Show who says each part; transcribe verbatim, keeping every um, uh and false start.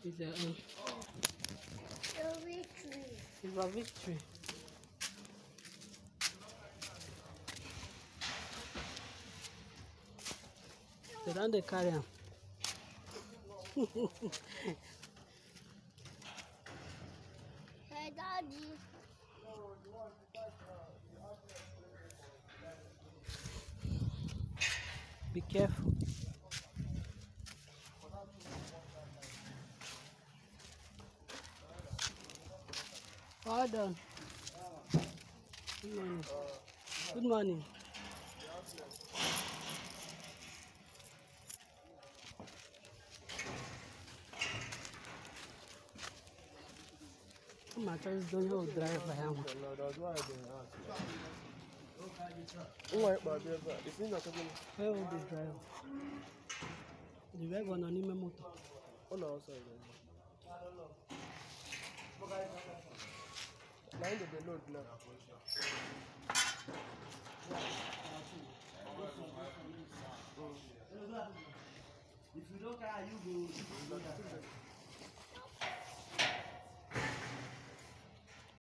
Speaker 1: It's a, um,
Speaker 2: A victory.
Speaker 1: it's a victory. They don't they carry him.
Speaker 2: Hey, Daddy.
Speaker 1: Be careful. Well done. Good morning. Good morning. My child is doing how to drive by him.
Speaker 3: Where will
Speaker 1: the drive? The drive on an motor.
Speaker 3: Oh no, sorry. Line the load now.
Speaker 4: If you don't care, you go.